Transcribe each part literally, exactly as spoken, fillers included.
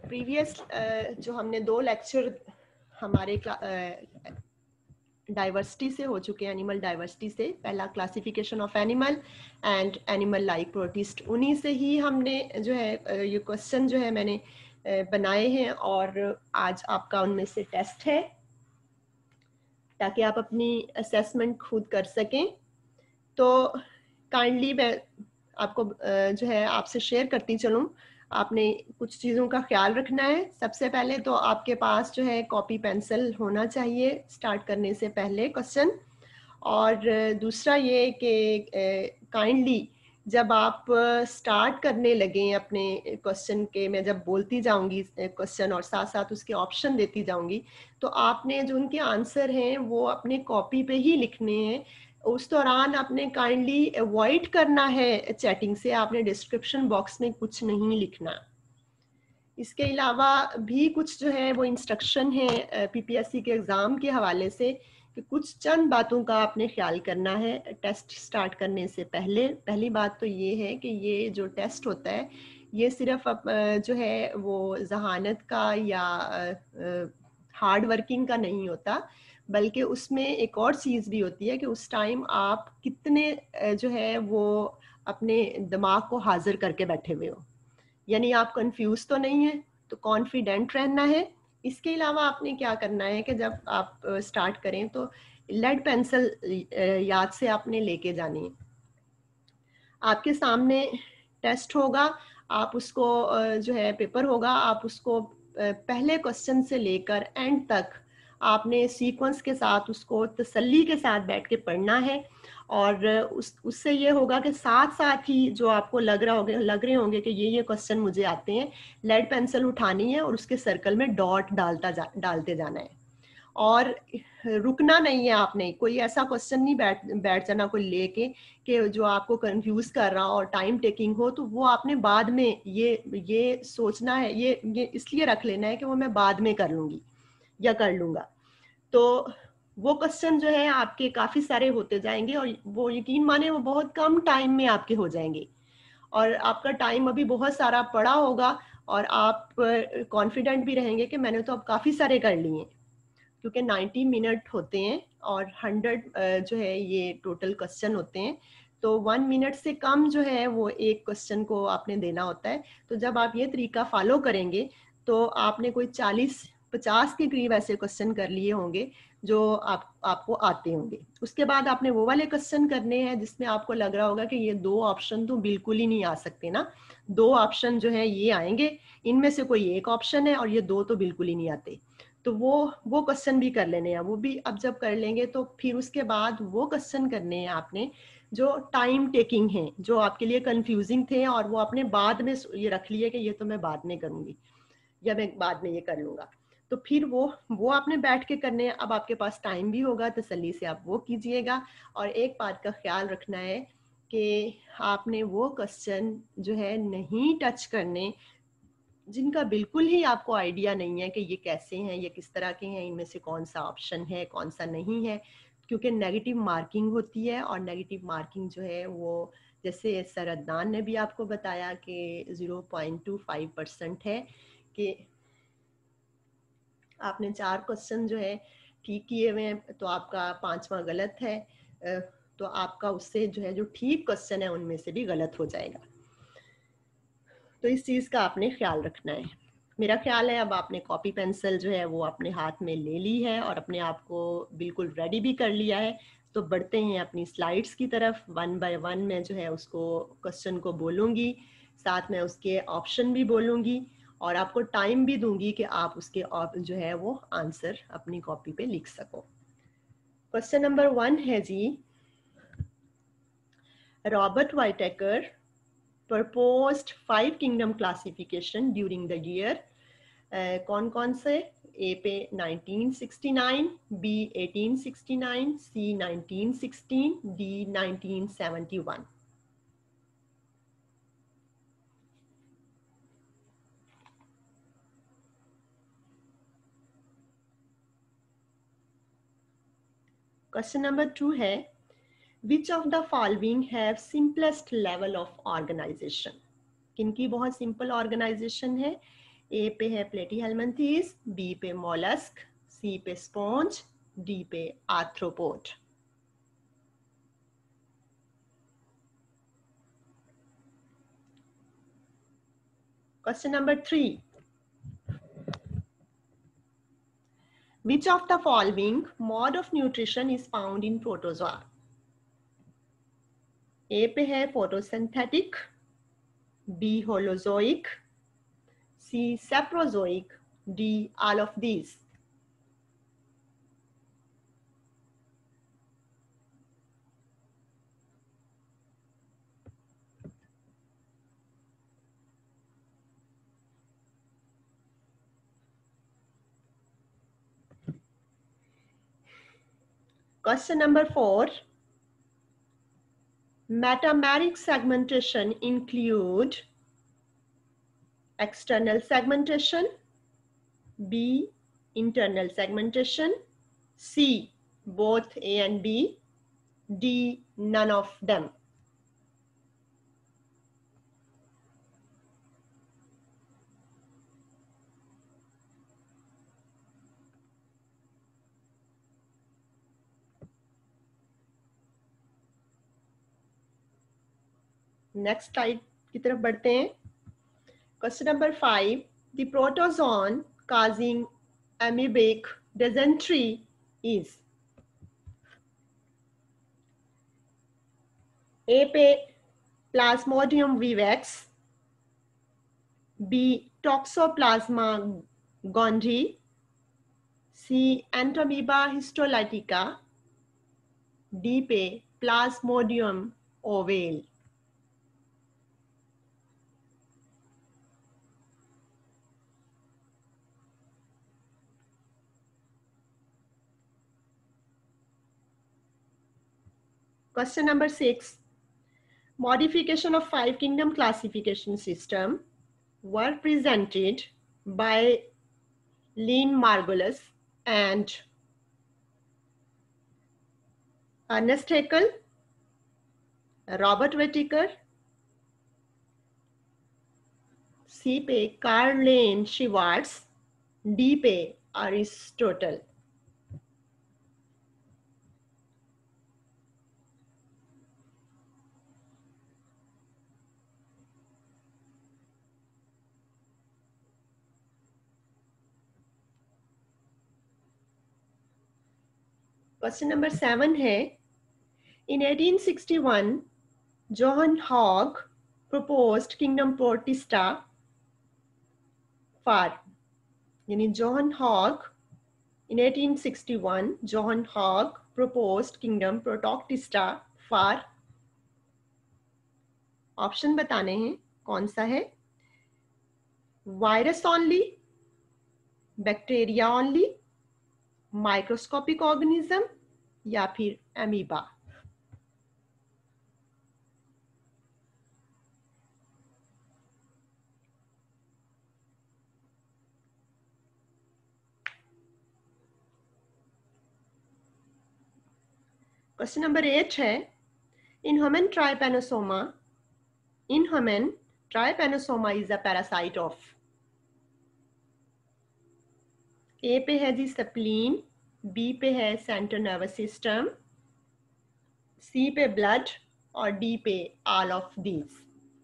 Previous जो हमने दो लेक्चर हमारे डाइवर्सिटी से हो चुके हैं, एनिमल डाइवर्सिटी से, पहला classification of animal and animal like protist, उन्हीं से ही हमने जो है ये क्वेश्चन जो है मैंने बनाए हैं और आज आपका उनमें से टेस्ट है ताकि आप अपनी असेसमेंट खुद कर सकें। तो काइंडली मैं आपको जो है आपसे शेयर करती चलूं, आपने कुछ चीज़ों का ख्याल रखना है। सबसे पहले तो आपके पास जो है कॉपी पेंसिल होना चाहिए स्टार्ट करने से पहले क्वेश्चन, और दूसरा ये कि काइंडली जब आप स्टार्ट करने लगें अपने क्वेश्चन के, मैं जब बोलती जाऊंगी क्वेश्चन और साथ साथ उसके ऑप्शन देती जाऊंगी, तो आपने जो उनके आंसर हैं वो अपने कॉपी पे ही लिखने हैं। उस दौरान आपने काइंडली अवॉइड करना है चैटिंग से, आपने डिस्क्रिप्शन बॉक्स में कुछ नहीं लिखना। इसके अलावा भी कुछ जो है वो इंस्ट्रक्शन है पीपीएससी के एग्ज़ाम के हवाले से कि कुछ चंद बातों का आपने ख्याल करना है टेस्ट स्टार्ट करने से पहले। पहली बात तो ये है कि ये जो टेस्ट होता है ये सिर्फ जो है वो जहानत का या हार्ड वर्किंग का नहीं होता, बल्कि उसमें एक और चीज़ भी होती है कि उस टाइम आप कितने जो है वो अपने दिमाग को हाजिर करके बैठे हुए हो, यानी आप कंफ्यूज तो नहीं है, तो कॉन्फिडेंट रहना है। इसके अलावा आपने क्या करना है कि जब आप स्टार्ट करें तो लेड पेंसिल याद से आपने लेके जानी है। आपके सामने टेस्ट होगा, आप उसको जो है पेपर होगा, आप उसको पहले क्वेश्चन से लेकर एंड तक आपने सीक्वेंस के साथ उसको तसल्ली के साथ बैठ के पढ़ना है। और उस उससे ये होगा कि साथ साथ ही जो आपको लग रहा होगा लग रहे होंगे कि ये ये क्वेश्चन मुझे आते हैं, लेड पेंसिल उठानी है और उसके सर्कल में डॉट डालता जा डालते जाना है और रुकना नहीं है। आपने कोई ऐसा क्वेश्चन नहीं बैठ बैठ जाना कोई लेके कि जो आपको कंफ्यूज कर रहा हो और टाइम टेकिंग हो, तो वो आपने बाद में ये ये सोचना है, ये ये इसलिए रख लेना है कि वो मैं बाद में कर लूंगी या कर लूंगा। तो वो क्वेश्चन जो है आपके काफी सारे होते जाएंगे और वो यकीन माने वो बहुत कम टाइम में आपके हो जाएंगे और आपका टाइम अभी बहुत सारा पड़ा होगा और आप कॉन्फिडेंट भी रहेंगे कि मैंने तो अब काफी सारे कर लिए हैं, क्योंकि नब्बे मिनट होते हैं और सौ जो है ये टोटल क्वेश्चन होते हैं, तो वन मिनट से कम जो है वो एक क्वेश्चन को आपने देना होता है। तो जब आप ये तरीका फॉलो करेंगे तो आपने कोई चालीस पचास के करीब ऐसे क्वेश्चन कर लिए होंगे जो आप आपको आते होंगे। उसके बाद आपने वो वाले क्वेश्चन करने हैं जिसमें आपको लग रहा होगा कि ये दो ऑप्शन तो बिल्कुल ही नहीं आ सकते ना, दो ऑप्शन जो है ये आएंगे, इनमें से कोई एक ऑप्शन है और ये दो तो बिल्कुल ही नहीं आते, तो वो वो क्वेश्चन भी कर लेने हैं। वो भी अब जब कर लेंगे तो फिर उसके बाद वो क्वेश्चन करने हैं आपने जो टाइम टेकिंग है, जो आपके लिए कंफ्यूजिंग थे और वो आपने बाद में ये रख लिए कि ये तो मैं बाद में करूंगी या मैं बाद में ये कर लूंगा, तो फिर वो वो आपने बैठ के करने हैं। अब आपके पास टाइम भी होगा, तसल्ली से आप वो कीजिएगा। और एक बात का ख्याल रखना है कि आपने वो क्वेश्चन जो है नहीं टच करने जिनका बिल्कुल ही आपको आइडिया नहीं है कि ये कैसे हैं, ये किस तरह के हैं, इनमें से कौन सा ऑप्शन है कौन सा नहीं है, क्योंकि नेगेटिव मार्किंग होती है। और नेगेटिव मार्किंग जो है वो जैसे सर अदनान ने भी आपको बताया कि zero point two five percent है कि आपने चार क्वेश्चन जो है ठीक किए हुए हैं तो आपका पांचवा गलत है, तो आपका उससे जो है जो ठीक क्वेश्चन है उनमें से भी गलत हो जाएगा। तो इस चीज़ का आपने ख्याल रखना है। मेरा ख्याल है अब आपने कॉपी पेंसिल जो है वो अपने हाथ में ले ली है और अपने आप को बिल्कुल रेडी भी कर लिया है। तो बढ़ते हैं अपनी स्लाइड्स की तरफ। वन बाय वन मैं जो है उसको क्वेश्चन को बोलूँगी, साथ में उसके ऑप्शन भी बोलूँगी और आपको टाइम भी दूंगी कि आप उसके जो है वो आंसर अपनी कॉपी पे लिख सको। क्वेश्चन नंबर वन है जी, Robert Whittaker proposed five kingdom classification during the year, uh, कौन कौन से? ए पे nineteen sixty nine, B eighteen sixty nine, C nineteen sixteen, D nineteen seventy one. Question number two है, which of the following have simplest level of organisation? किनकी बहुत simple organisation है? A पे है प्लेटीहेल्मिन्थेस, बी पे mollusc, C पे sponge, D पे arthropod. Question number three, which of the following mode of nutrition is found in protozoa? A पे है photosynthetic, B holozoic, C saprozoic, D all of these. Question number four. Metameric segmentation include external segmentation, B, internal segmentation, C, both A and B, D, none of them. Next slide की तरफ बढ़ते हैं। Question number five, the protozoan causing amoebic dysentery is. A पे Plasmodium vivax, B Toxoplasma gondii, C Entamoeba histolytica, D पे Plasmodium ovale. Question number six, modification of five kingdom classification system were presented by Lynn Margulis and Ernest Haeckel, Robert Whittaker, C पे Karlene Schwartz, D पे Aristotle. Question number seven है, in eighteen sixty one John Hogg proposed kingdom protista for, यानी John Hogg in eighteen sixty-one John Hogg proposed kingdom protista for, option बताने हैं कौन सा है, virus only, bacteria only, microscopic organism या फिर amoeba. Question number eight है, in human Trypanosoma, in human Trypanosoma is a parasite of. A पे है जी स्प्लीन, बी पे है सेंट्रल नर्वस सिस्टम, सी पे ब्लड और डी पे ऑल ऑफ दीज।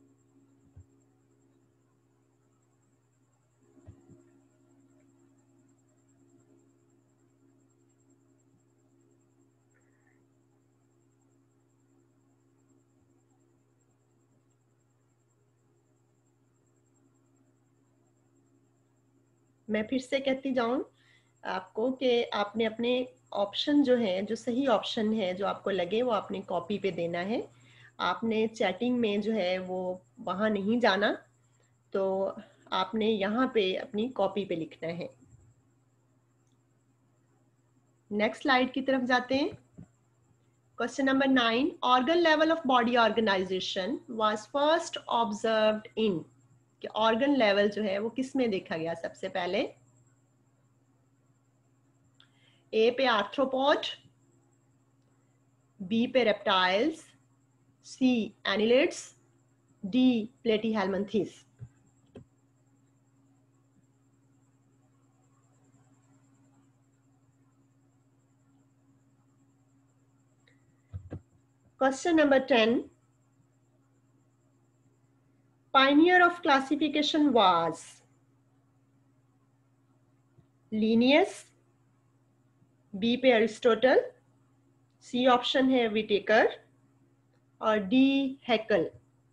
मैं फिर से कहती जाऊं आपको कि आपने अपने ऑप्शन जो है, जो सही ऑप्शन है जो आपको लगे, वो आपने कॉपी पे देना है। आपने चैटिंग में जो है वो वहां नहीं जाना, तो आपने यहाँ पे अपनी कॉपी पे लिखना है। नेक्स्ट स्लाइड की तरफ जाते हैं। Question number nine, organ level of body organisation was first observed in, कि ऑर्गन लेवल जो है वो किस में देखा गया सबसे पहले। ए पे आर्थ्रोपोड, बी पे reptiles, C annelids, D platyhelminthes. Question number ten. Pioneer of classification was Linnaeus, B पे अरिस्टोटल, सी ऑप्शन है विटेकर और डी हैकल।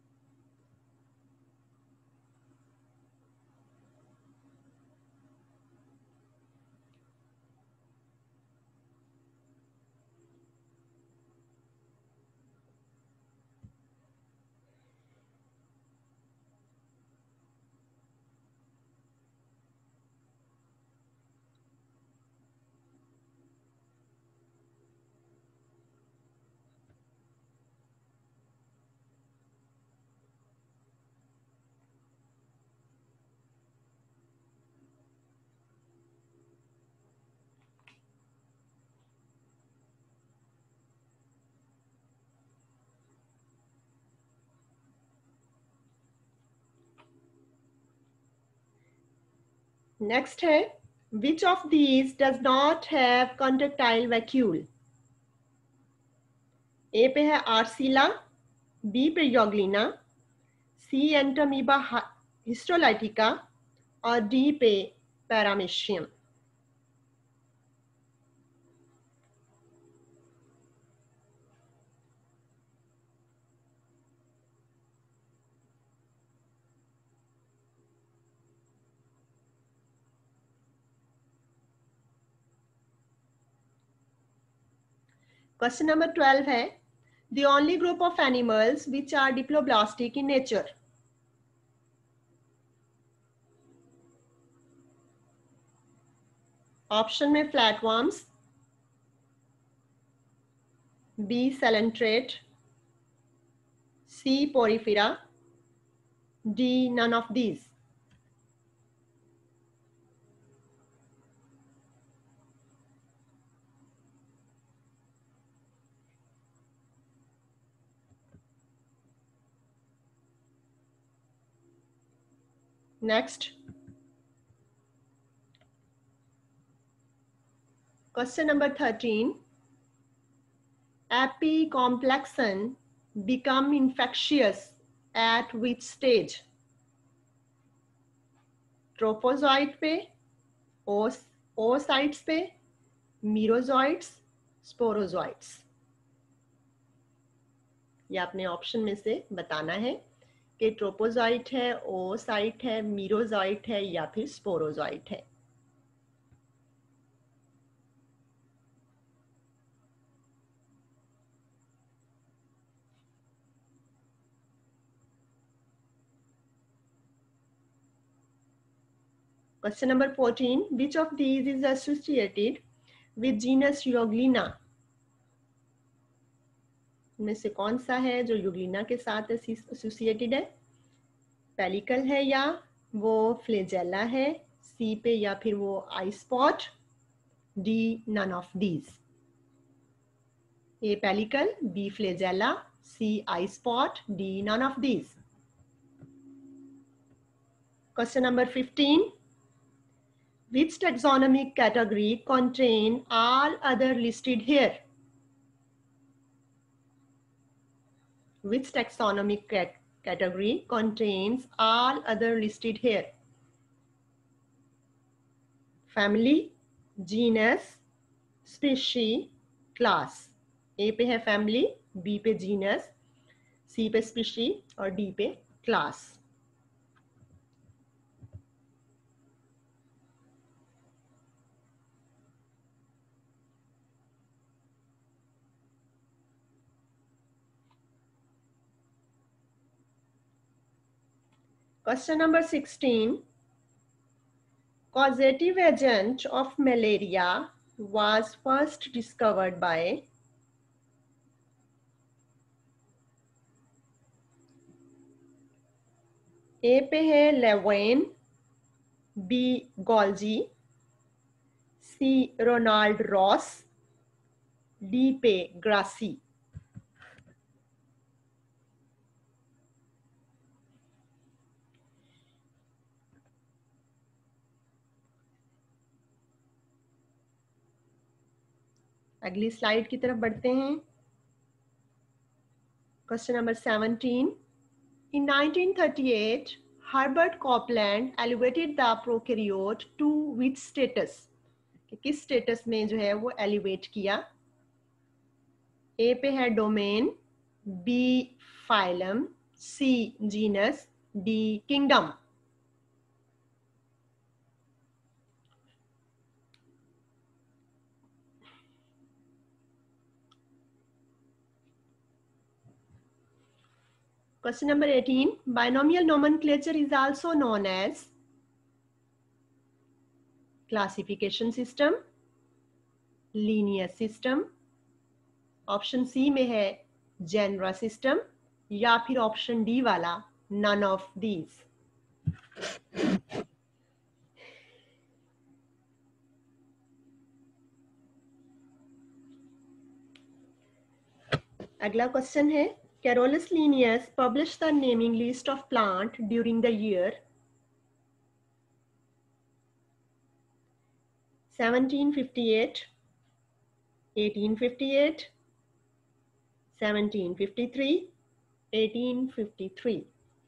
नेक्स्ट है which of these does not have contractile vacuole. A पे है Arcella, B पे Euglena, C Entamoeba histolytica और D पे Paramecium. Question number twelve है the only group of animals which are diploblastic in nature. Option में flatworms, B coelenterate, C porifera, D none of these. Next, question number thirteen. Apicomplexan become infectious at which stage? Trophozoite पे, ओस oocytes पे, मीरोजॉइट्स, sporozoites. ये आपने option में से बताना है कि ट्रोपोजॉइट है, ओसाइट है, मीरोजॉइट है या फिर स्पोरोजॉइट है। Question number fourteen. Which of these is associated with genus Euglena? में से कौन सा है जो यूग्लिना के साथ एसोसिएटेड है? पेलिकल है या वो फ्लेजेला है, सी पे या फिर वो eye spot, D none of these. A pellicle, B flagella, C eye spot, D none of these. Question number fifteen. Which taxonomic category contain all other listed here? Which taxonomic cat category contains all other listed here? Family, genus, species, class. A पे है family, B पे genus, C पे species और D पे class. Question number sixteen. Causative agent of malaria was first discovered by A पे है Laveran, B Golgi, C Ronald Ross, D पे Grassi. अगली स्लाइड की तरफ बढ़ते हैं। Question number seventeen. In nineteen thirty-eight, Herbert Copeland elevated the prokaryote to which status? किस status में जो है वो एलिवेट किया? ए पे है domain, B phylum, C genus, D kingdom. Question number eighteen. Binomial nomenclature is also known as classification system, linear system, option C में है जेनरा सिस्टम, या फिर ऑप्शन डी वाला नन ऑफ दीज. अगला question है Carolus Linnaeus published the naming list of plant during the year seventeen fifty-eight, eighteen fifty-eight, seventeen fifty-three, eighteen fifty-three.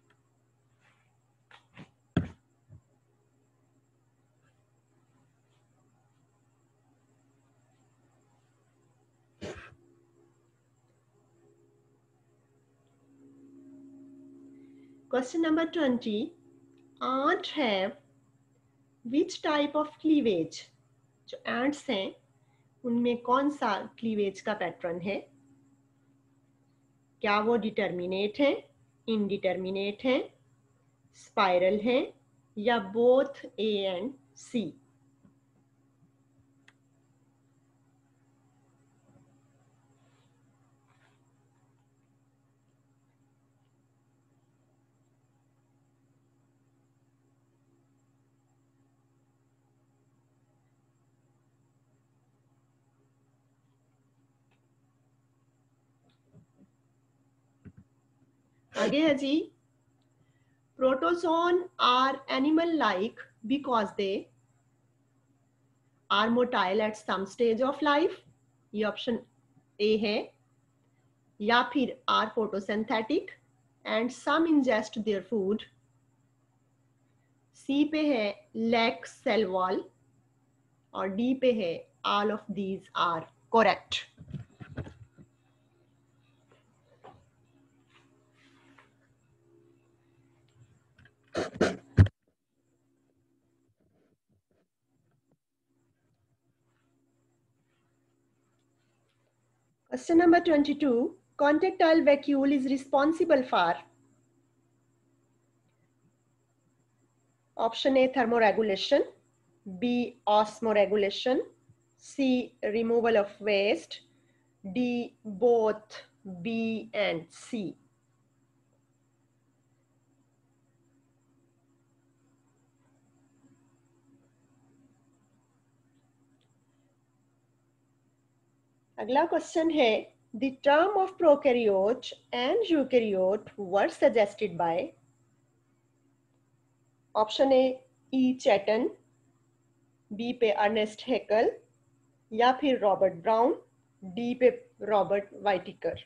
Question number twenty. Ant have which type of cleavage? जो ants हैं उनमें कौन सा cleavage का pattern है? क्या वो determinate है, इनडिटर्मिनेट है, स्पाइरल है, या बोथ ए एंड सी? आगे है जी. Protozoan are animal like because they are motile at some stage of life. ये ऑप्शन ए है. या फिर are photosynthetic and some ingest their food. C पे है लैक सेल वॉल, और डी पे है all of these are correct. Question number twenty-two. Contractile vacuole is responsible for option A thermoregulation, B osmoregulation, C removal of waste, D both B and C. अगला question है The term of prokaryote and eukaryote were suggested by option A E Chatton, B पे Ernst Haeckel, या फिर Robert Brown, D पे Robert Whittaker.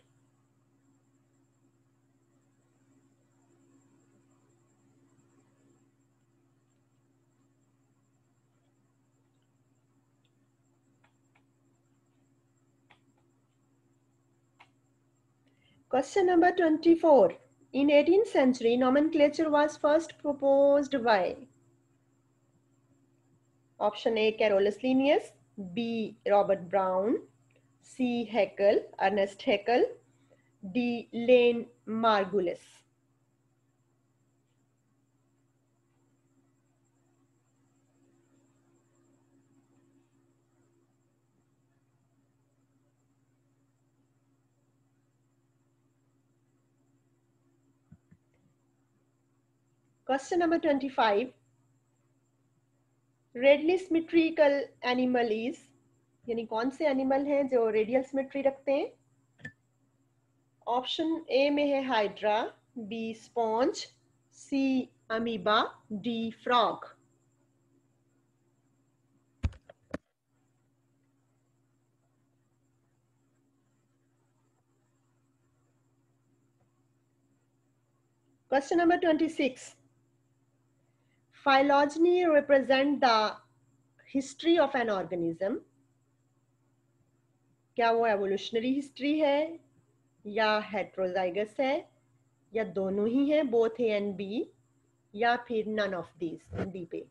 Question number twenty-four. In eighteenth century, nomenclature was first proposed by option A Carolus Linnaeus, B Robert Brown, C Haeckel, Ernest Haeckel, D Lane Margulis. Question number twenty-five. Radially symmetrical animal is, यानी कौन से animal हैं जो radial symmetry रखते हैं? Option A में है hydra, B sponge, C amoeba, D frog. Question number twenty-six. Phylogeny represent the history of an organism. क्या वो evolutionary history है या heterozygous है या दोनों ही हैं, both A and B, या फिर none of these, D पे.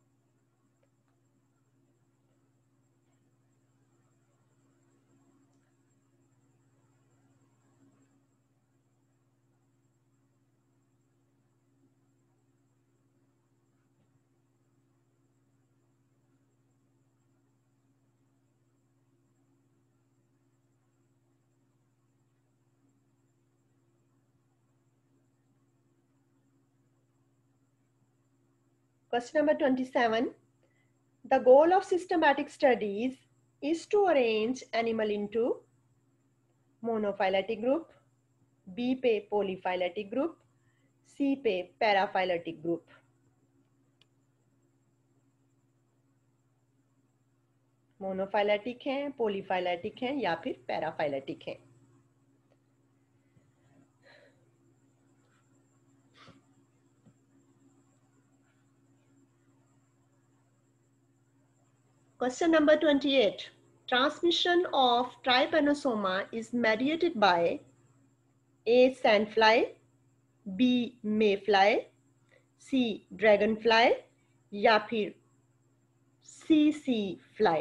Question number twenty-seven. The goal of systematic studies is to arrange animal into monophyletic group, B पे polyphyletic group, C पे paraphyletic group. मोनोफाइलेटिक हैं, पोलीफाइलेटिक हैं या फिर paraphyletic हैं. Question number twenty-eight. Transmission of trypanosoma is mediated by A. Sandfly, B. Mayfly, C. Dragonfly या फिर C. Sea fly.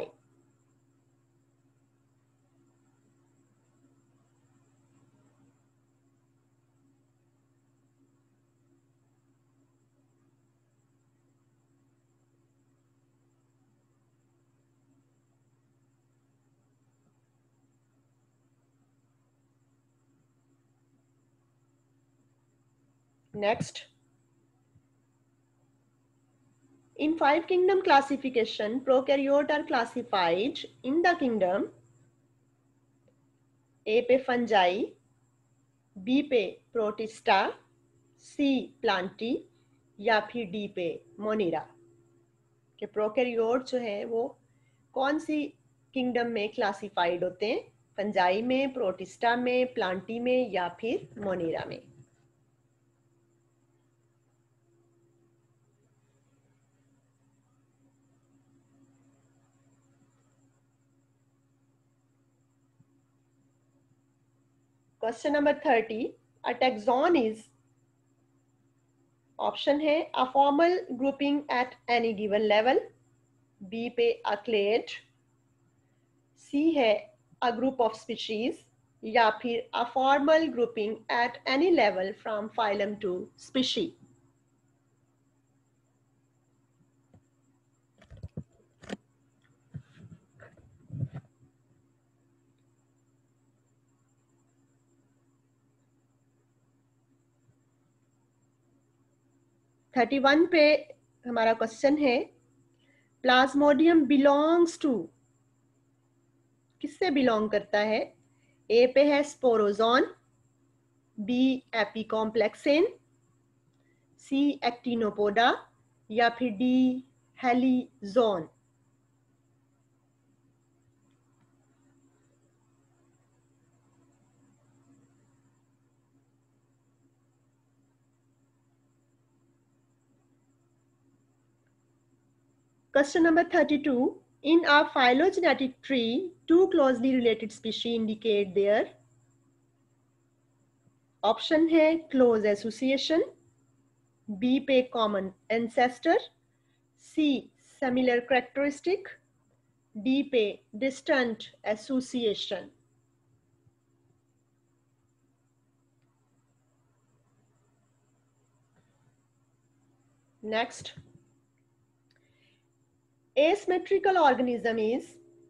Next. In five kingdom classification, prokaryote are classified in the kingdom A पे fungi, B पे protista, C plantae या फिर D पे monera. कि prokaryote जो है वो कौन सी किंगडम में क्लासिफाइड होते हैं, फंजाई में, प्रोटिस्टा में, प्लांटी में या फिर मोनेरा में. Question number thirty. A taxon is, option है a formal grouping at any given level, B पे अ क्लेड, सी है अ ग्रुप ऑफ स्पीशीज या फिर a formal grouping at any level from phylum to species. Thirty one पे हमारा question है plasmodium belongs to, किससे belong करता है? ए पे है स्पोरोजोन, बी एपिकॉम्प्लेक्सेन, सी एक्टिनोपोडा या फिर D heliozoan. Question number thirty-two. In a phylogenetic tree, two closely related species indicate their, option है close association, B पे common ancestor, C similar characteristic, D पे distant association. Next. Asymmetrical organism is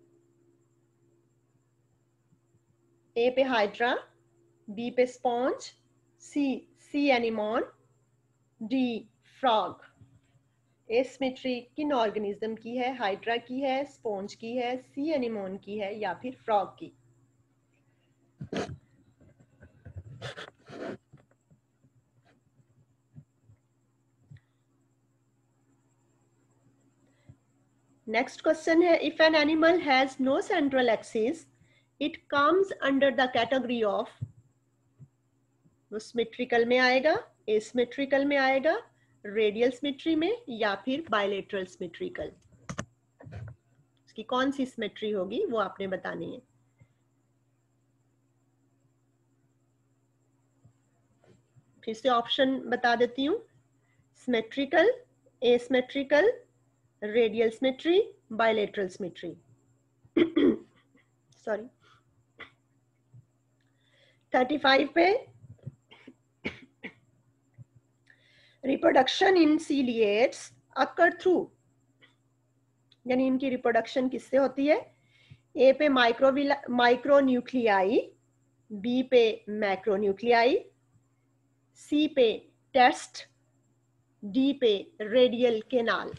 A पे hydra, B पे sponge, C sea anemone, D frog. Asymmetry किन organism की है? Hydra की है, स्पॉन्ज की है, सी एनिमोन की है या फिर फ्रॉग की. नेक्स्ट क्वेश्चन है if an animal has no central axis, it comes under the category of वो सिमेट्रिकल में आएगा, एसिमेट्रिकल में आएगा, रेडियल सिमेट्री में, या फिर बायलेटरल सिमेट्रिकल। इसकी कौन सी सिमेट्री होगी वो आपने बतानी है। फिर से ऑप्शन बता देती हूँ, symmetrical, asymmetrical, radial symmetry, bilateral symmetry. Sorry, thirty five पे reproduction in ciliates occur through, यानी इनकी रिप्रोडक्शन किससे होती है। ए पे माइक्रोविला माइक्रोन्यूक्लियाई, बी पे मैक्रोन्यूक्लियाई, सी पे टेस्ट, डी पे radial canal.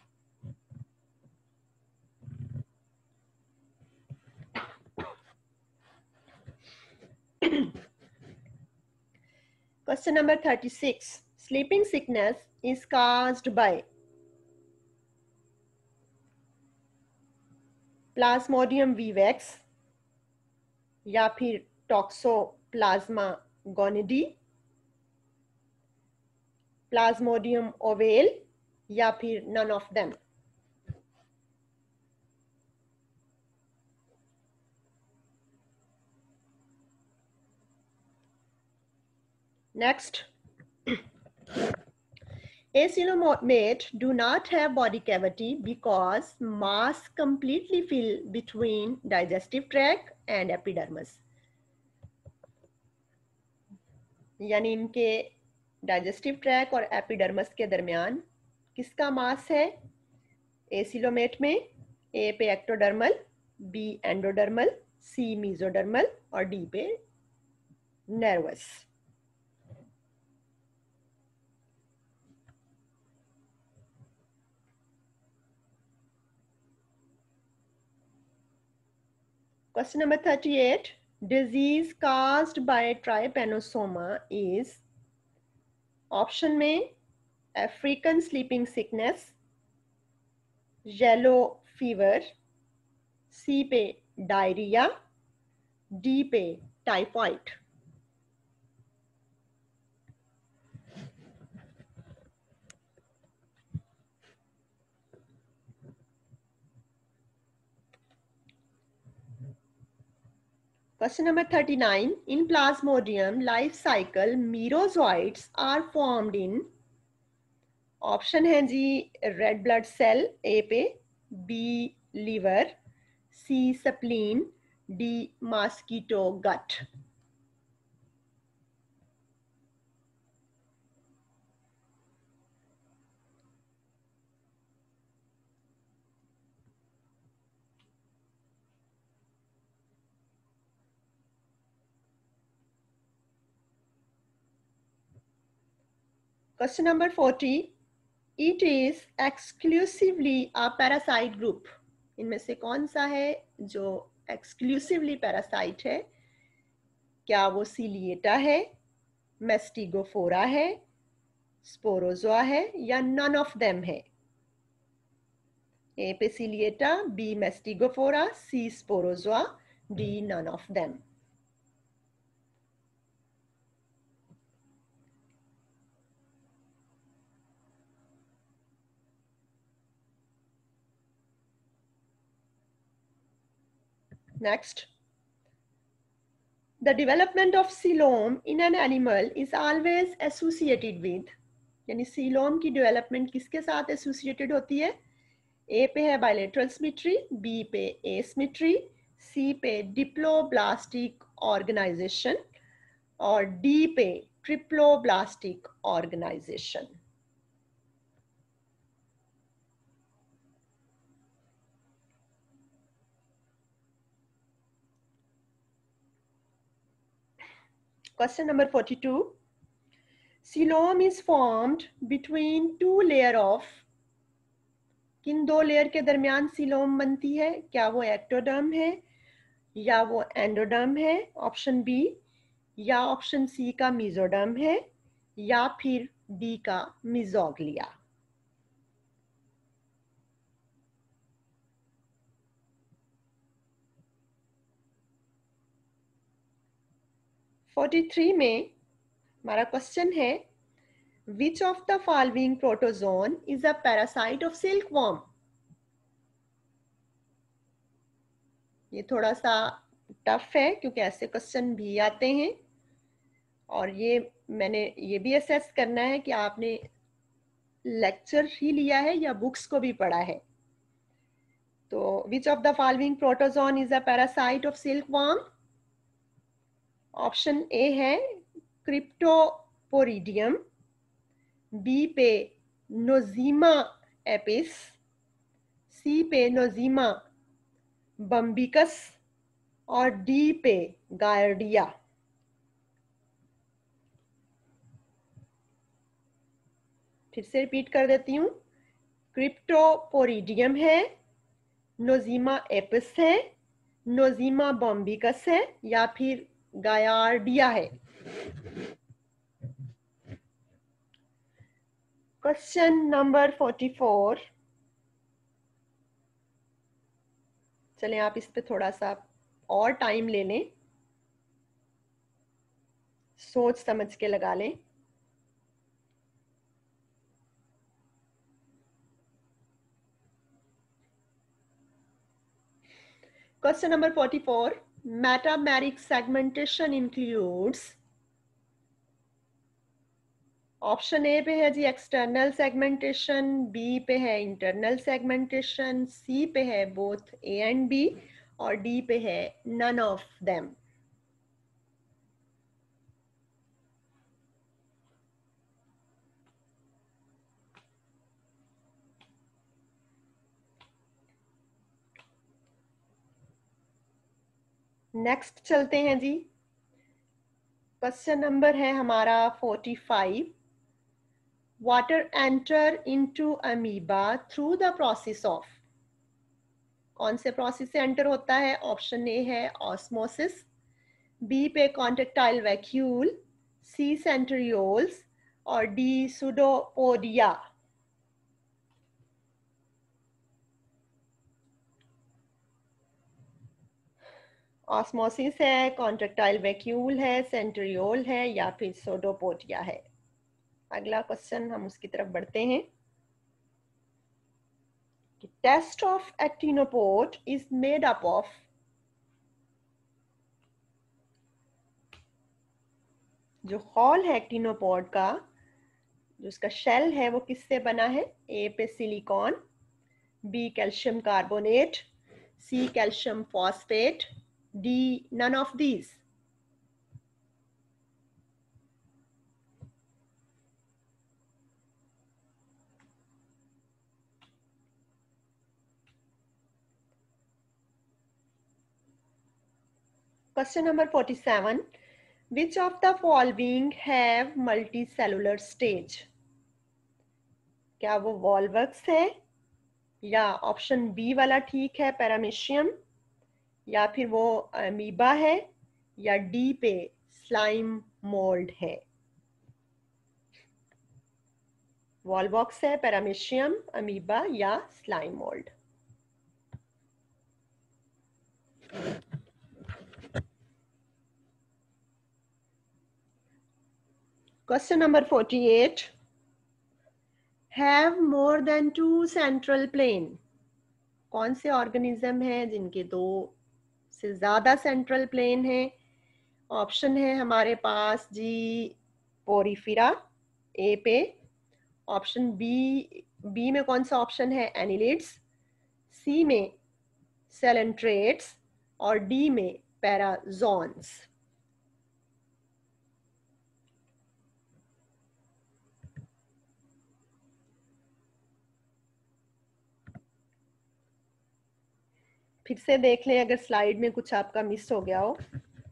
Question number thirty-six. Sleeping sickness is caused by Plasmodium vivax या फिर Toxoplasma gonadie, Plasmodium ovale या फिर none of them. Next. Acoelomate do not have body cavity because mass completely fill between digestive tract and epidermis. यानी इनके digestive track और epidermis के दरमियान किसका मास है एसिलोमेट में। ए पे ectodermal, B endodermal, C mesodermal और डी पे nervous. Question number thirty-eight. Disease caused by trypanosoma is option में African sleeping sickness, yellow fever, C पे diarrhea, D पे typhoid। Question number thirty-nine. In Plasmodium life cycle, merozoites are formed in option है जी red blood cell A पे, B liver, C spleen, D mosquito gut. Question number forty. It is exclusively a parasite group. इनमें से कौन सा है जो exclusively parasite है? क्या वो सीलिएटा है, मेस्टिगोफोरा है, स्पोरोजोआ है या नन ऑफ देम है? ए पे ciliata, B mastigophora, C sporozoa, D none of them. Next, the development of coelom in an animal is always associated with, यानी सीलोम की डेवलपमेंट किसके साथ एसोसिएटेड होती है? ए पे है बायलेटरल सिमेट्री, बी पे एसिमेट्री, सी पे डिप्लोब्लास्टिक ऑर्गेनाइजेशन और डी पे triploblastic organisation. Question number forty-two. Coelom is formed between two layer of, किन दो लेयर के दरमियान सीलोम बनती है? क्या वो एक्टोडर्म है या वो एंडोडर्म है, ऑप्शन बी, या ऑप्शन सी का मीजोडर्म है या फिर डी का मिजोग्लिया। फोर्टी थ्री में हमारा क्वेश्चन है which of the following protozoan is a parasite of silkworm. ये थोड़ा सा टफ है क्योंकि ऐसे क्वेश्चन भी आते हैं और ये मैंने ये भी असेस करना है कि आपने लेक्चर ही लिया है या बुक्स को भी पढ़ा है। तो which of the following protozoan is a parasite of silkworm. Option A है क्रिप्टोपोरिडियम, बी पे नोजीमा एपिस, सी पे नोजीमा बम्बिकस और डी पे गायर्डिया। फिर से रिपीट कर देती हूँ, क्रिप्टोपोरिडियम है, नोजीमा एपिस है, नोजीमा बॉम्बिकस है या फिर गायार्डिया है। Question number forty four. चलें आप इस पे थोड़ा सा और टाइम ले लें, सोच समझ के लगा लें। Question number forty-four. Metameric segmentation includes. Option A पे है जी एक्सटर्नल सेगमेंटेशन, बी पे है इंटरनल सेगमेंटेशन, सी पे है बोथ ए एंड बी और डी पे है नन ऑफ देम। नेक्स्ट चलते हैं जी। क्वेश्चन नंबर है हमारा forty five. Water enter into amoeba through the process of. कौन से प्रोसेस से एंटर होता है? ऑप्शन ए है ऑस्मोसिस, बी पे कॉन्टेक्टाइल वैक्यूल, सी सेंट्रियोल्स और डी सुडोपोडिया। ऑस्मोसिस है, कॉन्ट्रेक्टाइल वैक्यूल है, सेंट्रियोल है या फिर सोडोपोडिया है। अगला क्वेश्चन हम उसकी तरफ बढ़ते हैं। Test of actinopod is made up of. जो हॉल है एक्टिनोपोड का, जो उसका शेल है वो किससे बना है? ए पे silicon, B calcium carbonate, C calcium phosphate, D none of these. Question number forty seven. Which of the following have multicellular stage? क्या वो वॉल्वक्स है या ऑप्शन बी वाला ठीक है पैरामीशियम या फिर वो अमीबा है या डी पे स्लाइम मोल्ड है? वॉल्वॉक्स है, पैरामीशियम, अमीबा या slime mould. Question number forty eight. Have more than two central plane. कौन से ऑर्गेनिज्म है जिनके दो से ज्यादा सेंट्रल प्लेन है? ऑप्शन है हमारे पास जी पोरीफिरा ए पे, ऑप्शन बी बी में कौन सा ऑप्शन है? एनिलिड्स, सी में सेलेंट्रेट्स और डी में पैराजोन्स। फिर से देख लें अगर स्लाइड में कुछ आपका मिस हो गया हो।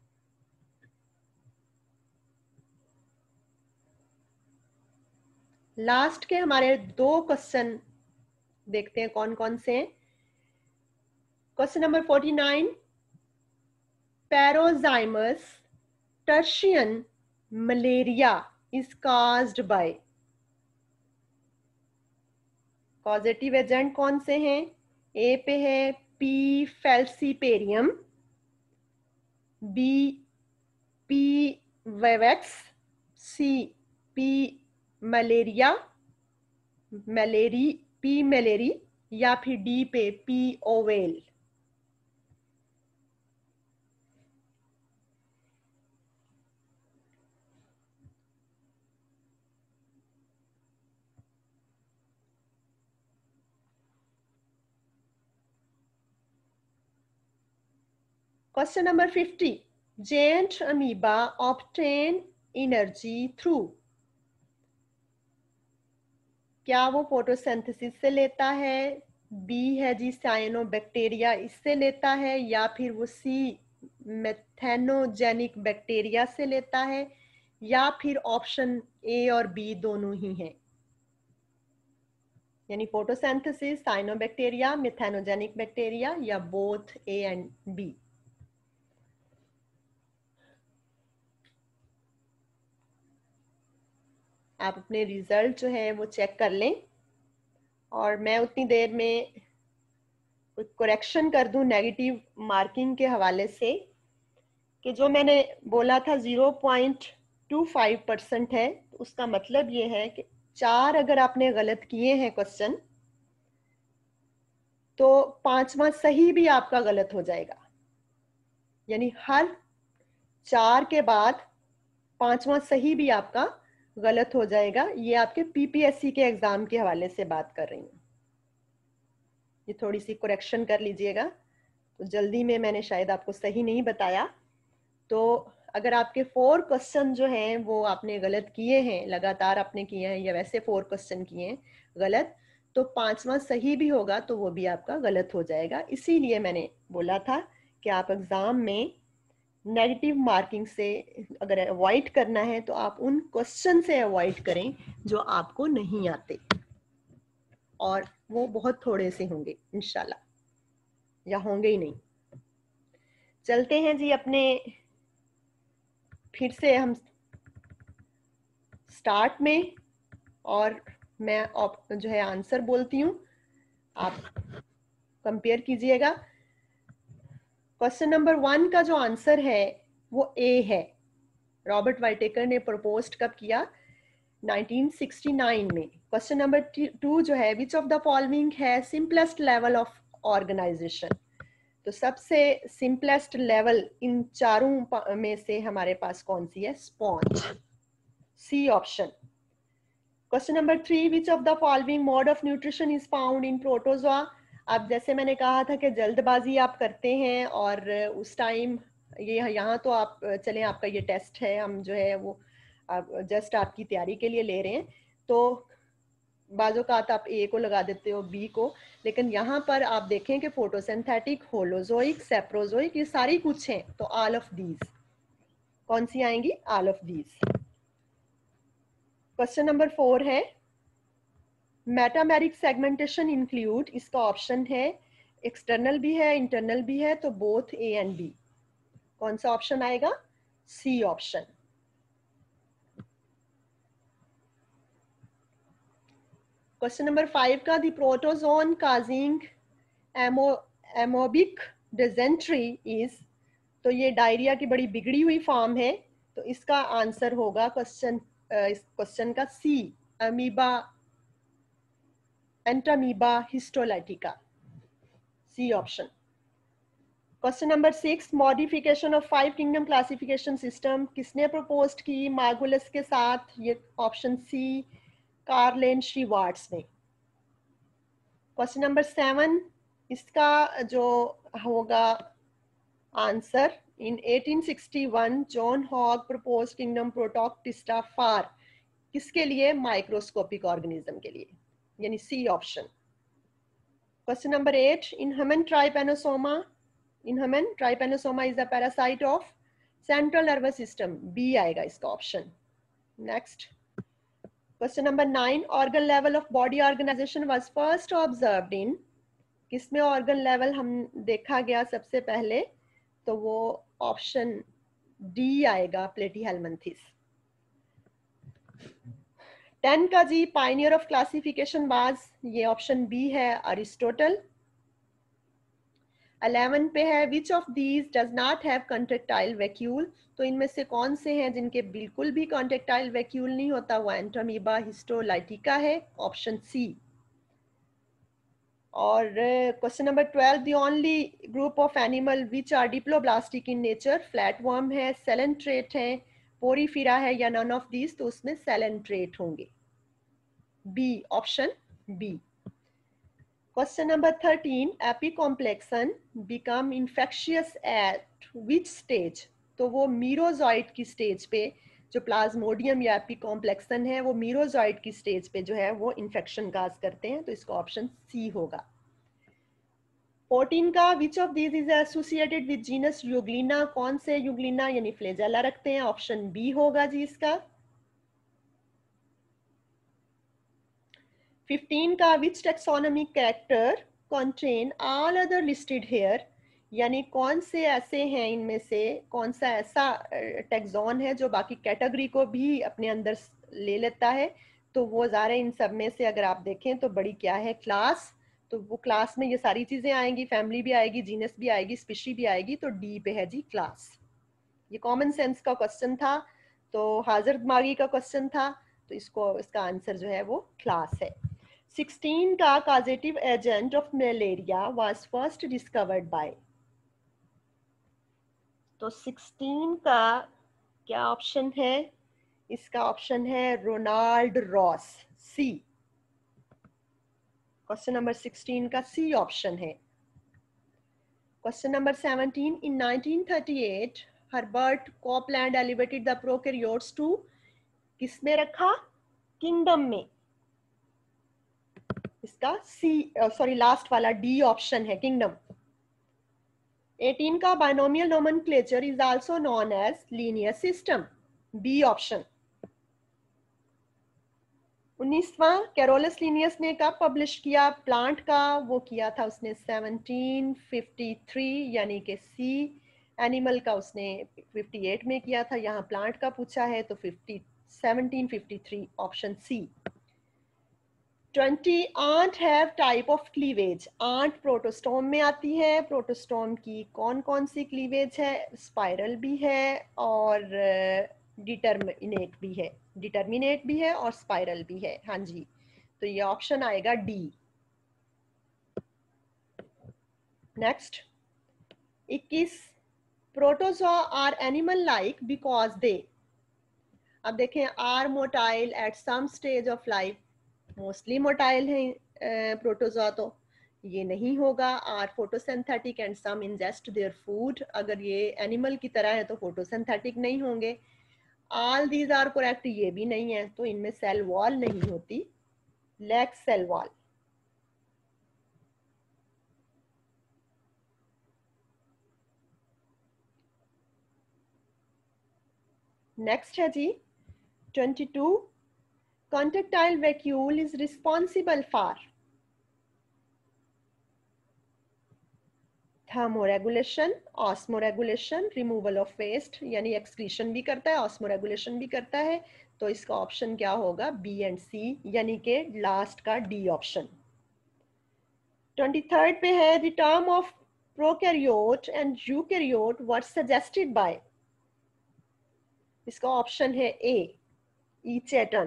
लास्ट के हमारे दो क्वेश्चन देखते हैं कौन कौन से हैं। Question number forty nine. Paroxysmal tertian malaria is caused by. Positive agent कौन से हैं? ए पे है P falciparum, B P vivax, C P malaria malariae P malariae या फिर डी पे P ovale? Question number fifty. Giant amoeba obtain energy through? क्या वो फोटोसिंथेसिस से लेता है, बी है जी साइनोबैक्टीरिया इससे लेता है, या फिर वो सी मेथेनोजेनिक बैक्टीरिया से लेता है, या फिर ऑप्शन ए और बी दोनों ही हैं? यानी फोटोसिंथेसिस, साइनोबैक्टीरिया, मेथेनोजेनिक बैक्टीरिया, या बोथ ए एंड बी? आप अपने रिजल्ट जो है वो चेक कर लें, और मैं उतनी देर में कुछ करेक्शन कर दूं नेगेटिव मार्किंग के हवाले से, कि जो मैंने बोला था zero point two five percent है, तो उसका मतलब ये है कि चार अगर आपने गलत किए हैं क्वेश्चन, तो पांचवा सही भी आपका गलत हो जाएगा। यानी हर चार के बाद पांचवा सही भी आपका गलत हो जाएगा। ये आपके पीपीएससी के एग्जाम के हवाले से बात कर रही हूँ, ये थोड़ी सी करेक्शन कर लीजिएगा। तो जल्दी में मैंने शायद आपको सही नहीं बताया। तो अगर आपके फोर क्वेश्चन जो हैं वो आपने गलत किए हैं, लगातार आपने किए हैं, या वैसे फोर क्वेश्चन किए हैं गलत, तो पांचवा सही भी होगा तो वो भी आपका गलत हो जाएगा। इसीलिए मैंने बोला था कि आप एग्जाम में नेगेटिव मार्किंग से अगर अवॉइड करना है तो आप उन क्वेश्चन से अवॉइड करें जो आपको नहीं आते, और वो बहुत थोड़े से होंगे इंशाल्लाह, या होंगे ही नहीं। चलते हैं जी अपने, फिर से हम स्टार्ट में, और मैं जो है आंसर बोलती हूँ, आप कंपेयर कीजिएगा। क्वेश्चन नंबर वन का जो आंसर है वो ए है। रॉबर्ट वाइटेकर ने प्रपोज्ड कब किया? नाइनटीन सिक्सटी नाइन में। क्वेश्चन नंबर टू जो है, विच ऑफ द फॉलोइंग है सिंपलेस्ट लेवल ऑफ ऑर्गेनाइजेशन? तो सबसे सिंपलेस्ट लेवल इन चारों में से हमारे पास कौन सी है? Sponge, C option. Question number three, which of the following mode of nutrition is found in protozoa? अब जैसे मैंने कहा था कि जल्दबाजी आप करते हैं, और उस टाइम ये यहाँ तो आप चलें, आपका ये टेस्ट है, हम जो है वो आप जस्ट आपकी तैयारी के लिए ले रहे हैं, तो बाजों का आप ए को लगा देते हो, बी को, लेकिन यहाँ पर आप देखें कि फोटोसिंथेटिक, होलोजोइक, सेप्रोजोइक, ये सारी कुछ हैं, तो ऑल ऑफ दीज कौन सी आएंगी? All of these. Question number four है, मेटामेरिक सेगमेंटेशन इंक्लूड, इसका ऑप्शन है एक्सटर्नल भी है इंटरनल भी है, तो बोथ ए एंड बी। कौन सा ऑप्शन आएगा? C option. Question number five का, the protozoan causing amo amoebic dysentery is, तो ये डायरिया की बड़ी बिगड़ी हुई फॉर्म है, तो इसका आंसर होगा क्वेश्चन इस क्वेश्चन का C, amoeba entamoeba histolytica, C option. Question number six, modification of five kingdom classification system किसने प्रपोज की मार्गुलस के साथ? ये ऑप्शन सी, कार्लेन श्रीवार्ट्स ने। क्वेश्चन नंबर सेवन, इसका जो होगा answer, in eighteen sixty one John Hogg propose kingdom protoctista for, किसके लिए? माइक्रोस्कोपिक ऑर्गेनिज्म के लिए, यानी C option. Question number eight, in human trypanosoma, in human trypanosoma is a parasite of central nervous system, B आएगा इसका option. Next question number nine, organ level of body organisation was first observed in, किसमें organ level हम देखा गया सबसे पहले? तो वो ऑप्शन डी आएगा, प्लेटीहेल्मिन्थेस। टेन का जी, पायनियर ऑफ क्लासिफिकेशन वाज, ये ऑप्शन बी है, अरिस्टोटल। इलेवन पे है which of these does not have contractile vacuole, तो इनमें से कौन से हैं जिनके बिल्कुल भी कॉन्ट्रेक्टाइल वैक्यूल नहीं होता, वो एंटोमीबा हिस्टोलाइटिका है, ऑप्शन सी। और question number twelve, the only group of animal which are diploblastic in nature, flatworm है, सेलेंट्रेट है, पोरीफिरा है या नन ऑफ दीज, तो उसमें सेलेंट्रेट होंगे, B, option B. Question number thirteen, apicomplexan become infectious at which stage, तो वो merozoite की स्टेज पे, जो प्लाज्मोडियम या एपिकॉम्प्लेक्सन है वो मीरोजॉइड की स्टेज पे जो है वो इन्फेक्शन काज करते हैं, तो इसका ऑप्शन सी होगा। फोर्टीन का which of this is associated with genus euglena, कौन से यूग्लिना यानी फ्लेजेला रखते हैं, ऑप्शन बी होगा जी इसका। फिफ्टीन का which taxonomic character contain all other listed here, यानी कौन से ऐसे हैं इनमें से, कौन सा ऐसा टेक्सोन है जो बाकी कैटेगरी को भी अपने अंदर ले लेता है, तो वो ज़ारे इन सब में से अगर आप देखें तो बड़ी क्या है, क्लास, तो वो क्लास में ये सारी चीज़ें आएंगी, फैमिली भी आएगी, जीनस भी आएगी, स्पीशी भी आएगी, तो डी पे है जी क्लास। ये कॉमन सेंस का क्वेश्चन था, तो हाजिर दिमागी का क्वेश्चन था, तो इसको इसका आंसर जो है वो क्लास है। सिक्सटीन का causative agent of malaria was first discovered by, तो सिक्सटीन का क्या ऑप्शन है, इसका ऑप्शन है Ronald Ross, C. Question number sixteen का सी ऑप्शन है। Question number seventeen, in nineteen thirty eight Herbert Copeland elevated the prokaryotes to, किसमें रखा, किंगडम में, इसका सी, सॉरी लास्ट वाला डी ऑप्शन है, किंगडम। एटीन का binomial nomenclature is also known as Linnaean system, B option. उन्नीसवां, Carolus Linnaeus ने कब पब्लिश किया प्लांट का, वो किया था उसने सेवनटीन फिफ्टी थ्री, यानी कि सी। एनिमल का उसने फिफ्टी एट में किया था, यहाँ प्लांट का पूछा है तो fifty seventeen fifty three, option C. Twenty, ant have type of cleavage, ant protostome में आती है, प्रोटोस्टोम की कौन कौन सी क्लीवेज है, स्पाइरल भी है और डिटर्मिनेट भी है, डिटर्मिनेट भी है और स्पाइरल भी है, हाँ जी, तो ये ऑप्शन आएगा डी। नेक्स्ट, इक्कीस, protozoa are animal like because they, अब देखें, are motile at some stage of life, mostly motile हैं प्रोटोजोआ, तो ये नहीं होगा। Are photosynthetic and some ingest their food, अगर ये एनिमल की तरह है तो फोटोसिंथेटिक नहीं होंगे। ऑल दीज आर करेक्ट, ये भी नहीं है, तो इनमें सेल वॉल नहीं होती, लैक सेल वॉल। नेक्स्ट है जी twenty two, contractile vacuole is responsible for thermoregulation, osmoregulation, removal of waste, यानी एक्सक्रीशन भी करता है, ऑस्मोरेगुलेशन भी करता है, तो इसका ऑप्शन क्या होगा, बी एंड सी, यानी कि लास्ट का डी ऑप्शन। ट्वेंटी थर्ड पे है, the term of prokaryote and eukaryote were suggested by, इसका ऑप्शन है A, E Chatton.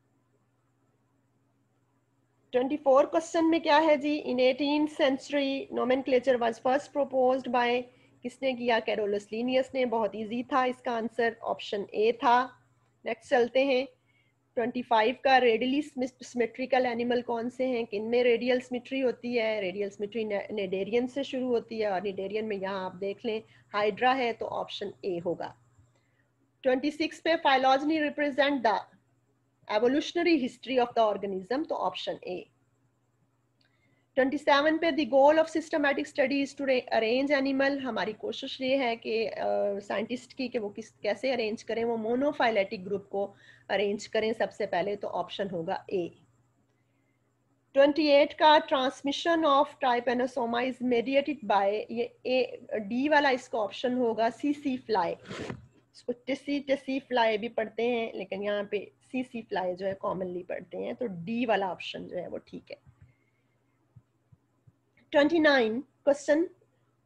Twenty four question में क्या है जी, in eighteen century nomenclature was first proposed by, किसने किया, कैरोलस लीनियस ने, बहुत इजी था, इसका आंसर ऑप्शन ए था। नेक्स्ट चलते हैं, ट्वेंटी फाइव का, रेडियली सिमेट्रिकल एनिमल कौन से हैं, किनमें रेडियल सिमेट्री होती है, रेडियल सिमेट्री नेडेरियन से शुरू होती है, और नेडेरियन में यहाँ आप देख लें हाइड्रा है, तो ऑप्शन ए होगा। ट्वेंटी सिक्स पे, phylogeny represent the evolutionary history of the organism, तो ऑप्शन ए। ट्वेंटी सेवन पे, the goal of systematic studies to arrange animal, हमारी कोशिश ये है कि साइंटिस्ट uh, की कि वो किस कैसे अरेंज करें, वो मोनोफाइलेटिक ग्रुप को अरेंज करें सबसे पहले, तो ऑप्शन होगा ए। ट्वेंटी एट का, transmission of trypanosoma is mediated by, ये ए डी वाला इसका ऑप्शन होगा, सी सी फ्लाई, इसको टिसी टिसी फ्लाई भी पढ़ते हैं, लेकिन यहाँ पे सी सी फ्लाई जो है कॉमनली पढ़ते हैं, तो डी वाला ऑप्शन जो है वो ठीक है। Twenty nine question,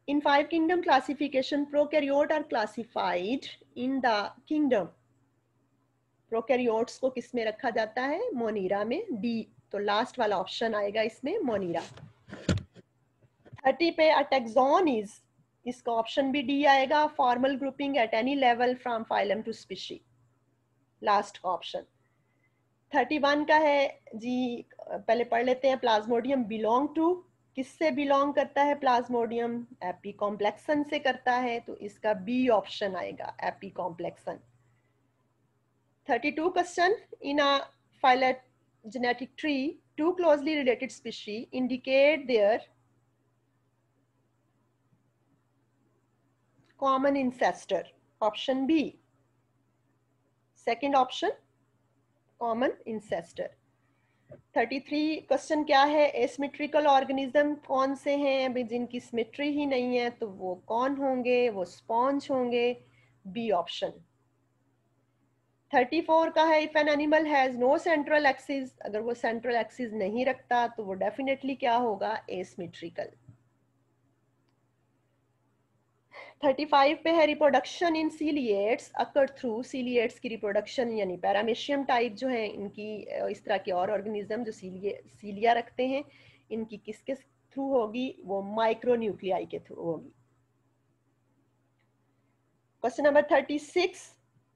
In five kingdom classification, prokaryote are classified in the kingdom. Prokaryotes को किस में रखा जाता है? मोनीरा में, डी। तो लास्ट वाला ऑप्शन आएगा इसमें, मोनीरा। थर्टी पे, अ टैक्सॉन इज, इसका ऑप्शन भी डी आएगा, formal grouping at any level from phylum to species, last option. Thirty one का है जी, पहले पढ़ लेते हैं। प्लाज्मोडियम बिलोंग टू, किससे बिलोंग करता है प्लाज्मोडियम? एपीकॉम्प्लेक्सन से करता है, तो इसका बी ऑप्शन आएगा, apicomplexan. Thirty two question, in a phylogenetic tree, two closely related species indicate their common ancestor. Option B. Second option, common ancestor. Thirty three question क्या है? एसिमेट्रिकल ऑर्गेनिज्म कौन से हैं? अभी जिनकी सिमेट्री ही नहीं है तो वो कौन होंगे? वो स्पॉन्ज होंगे, बी ऑप्शन। थर्टी फोर का है, if an animal has no central axis, अगर वो सेंट्रल एक्सिस नहीं रखता तो वो डेफिनेटली क्या होगा? एसिमेट्रिकल। थर्टी फाइव पे है, reproduction in ciliates occur through, सीलिएट्स की रिप्रोडक्शन यानी पैरामेशियम टाइप जो है इनकी, इस तरह के और ऑर्गेनिज्म जो सीलिया सीलिया रखते हैं, इनकी किसके थ्रू होगी? वो माइक्रोन्यूक्लियाई के थ्रू होगी। Question number thirty six,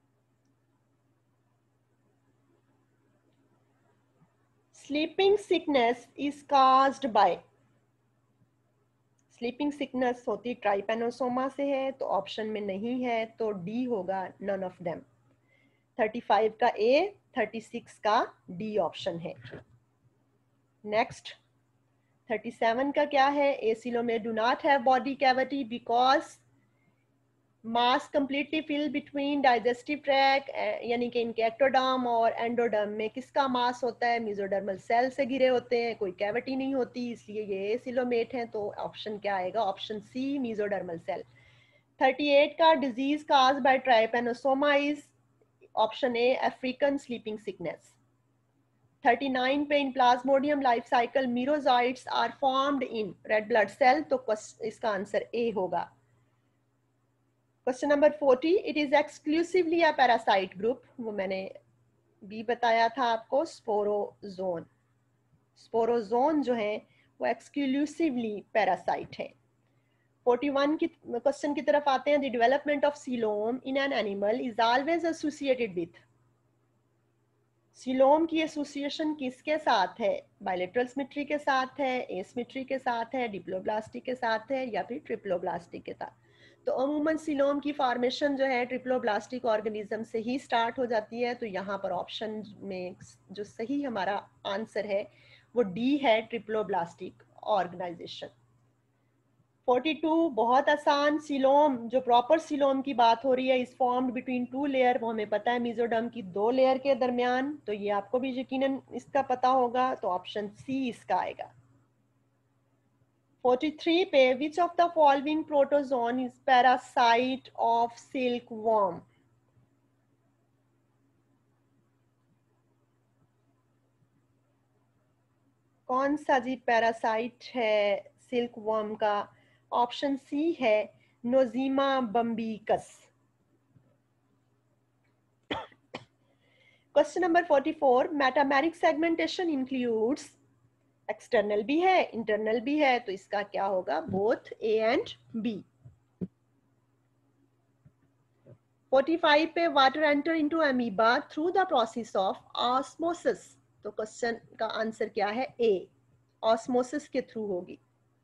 sleeping sickness is caused by, sleeping sickness होती ट्राइपेनोसोमा से है, तो ऑप्शन में नहीं है, तो डी होगा, none of them. Thirty five का ए, थर्टी सिक्स का डी ऑप्शन है। नेक्स्ट थर्टी सेवन का क्या है? Acoelomate do not have body cavity because mass completely fill between digestive tract, यानी कि इनके एक्टोडर्म और एंडोडर्म में किसका मास होता है? मेसोडर्मल सेल से घिरे होते हैं, कोई कैविटी नहीं होती, इसलिए ये एसिलोमेट हैं। तो ऑप्शन क्या आएगा? Option C, mesodermal cell. Thirty eight का, disease cause by trypanosoma is, option A, African sleeping sickness. Thirty nine पे, in plasmodium life cycle merozoites are formed in red blood cell, तो इसका answer A होगा। Question number forty, it is exclusively a parasite group, वो मैंने भी बताया था आपको, स्पोरोजोन। स्पोरोजोन जो है वो एक्सक्लूसिवली पैरासाइट है। फोर्टी वन की क्वेश्चन की तरफ आते हैं। The development of coelom in an animal is always associated with, coelom की एसोसिएशन किसके साथ है? बायलेटरल सिमेट्री के साथ है, एसिमेट्री के साथ है, डिप्लोब्लास्टिक के साथ है, या फिर ट्रिप्लोब्लास्टिक के साथ? तो अमूमन सीलोम की फॉर्मेशन जो है ट्रिप्लोब्लास्टिक ऑर्गेनिज्म से ही स्टार्ट हो जाती है, तो यहाँ पर ऑप्शन में जो सही हमारा आंसर है वो डी है, ट्रिप्लोब्लास्टिक ऑर्गेनाइजेशन। फोर्टी टू, बहुत आसान, सीलोम, जो प्रॉपर सीलोम की बात हो रही है, इस फॉर्म्ड बिटवीन टू लेयर, वो हमें पता है मेसोडर्म की दो लेयर के दरमियान, तो ये आपको भी यकीनन इसका पता होगा, तो ऑप्शन सी इसका आएगा। फोर्टी थ्री पे, which of the following protozoan is parasite of silk worm? कौन सा जी पैरासाइट है सिल्क वर्म का? ऑप्शन सी है, Nosema bombycis. Question number forty four, metameric segmentation includes, external भी है इंटरनल भी है, तो इसका क्या होगा? Both A and B. Forty five पे, water enter into amoeba through the process of osmosis, तो क्वेश्चन का आंसर क्या है? ए, ऑस्मोसिस के थ्रू होगी।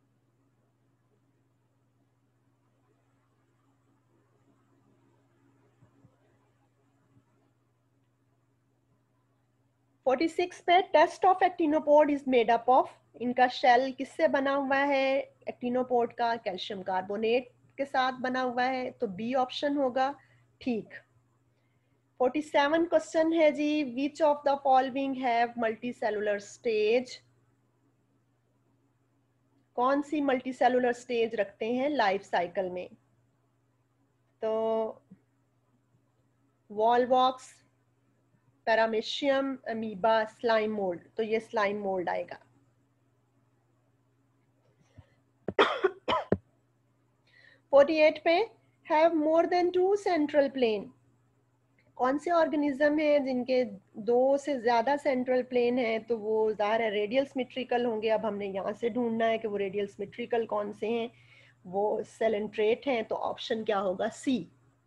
फोर्टी सिक्स पे, test of actinopod is made up of, इनका शेल किससे बना हुआ है? एक्टिनोपोड का कैल्शियम कार्बोनेट के साथ बना हुआ है, तो बी ऑप्शन होगा, ठीक। फोर्टी सेवन क्वेश्चन है जी, which of the following have multi cellular stage? कौन सी मल्टी सेलुलर स्टेज रखते हैं लाइफ साइकिल में? तो volvox, paramecium, amoeba, slime mold, तो ये स्लाइम मोल्ड आएगा। फोर्टी एट पे have more than two central plane. कौन से ऑर्गेनिज्म है जिनके दो से ज्यादा सेंट्रल प्लेन है? तो वो ज़ाहिर है रेडियल सिमेट्रिकल होंगे। अब हमने यहाँ से ढूंढना है कि वो रेडियल सिमेट्रिकल कौन से हैं। वो सेलेंट्रेट हैं, तो ऑप्शन क्या होगा? सी।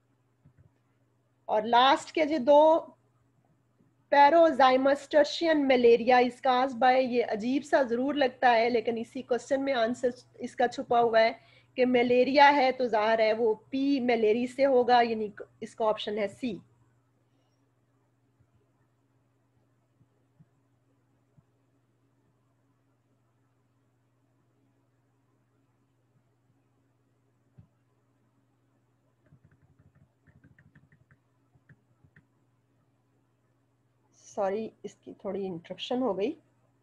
और लास्ट के जो दो, paroxysms tertian malaria is caused by, ये अजीब सा जरूर लगता है लेकिन इसी क्वेश्चन में आंसर इसका छुपा हुआ है कि मलेरिया है, तो जाहिर है वो पी मलेरी से होगा, यानी इसका ऑप्शन है सी। सॉरी, इसकी थोड़ी इंटरप्शन हो गई।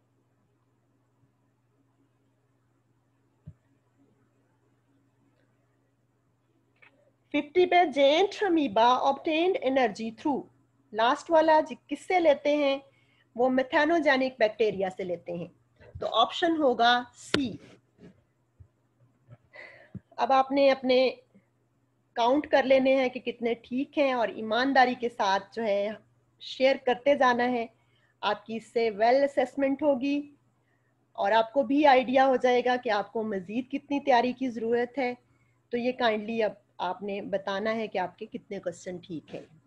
फिफ्टी पे giant amoeba obtained energy through, last वाला किससे लेते हैं? वो मेथेनोजेनिक बैक्टीरिया से लेते हैं, तो ऑप्शन होगा सी। अब आपने अपने काउंट कर लेने हैं कि कितने ठीक हैं और ईमानदारी के साथ जो है शेयर करते जाना है। आपकी इससे वेल असेसमेंट होगी और आपको भी आइडिया हो जाएगा कि आपको मज़ीद कितनी तैयारी की ज़रूरत है। तो ये काइंडली अब आपने बताना है कि आपके कितने क्वेश्चन ठीक हैं।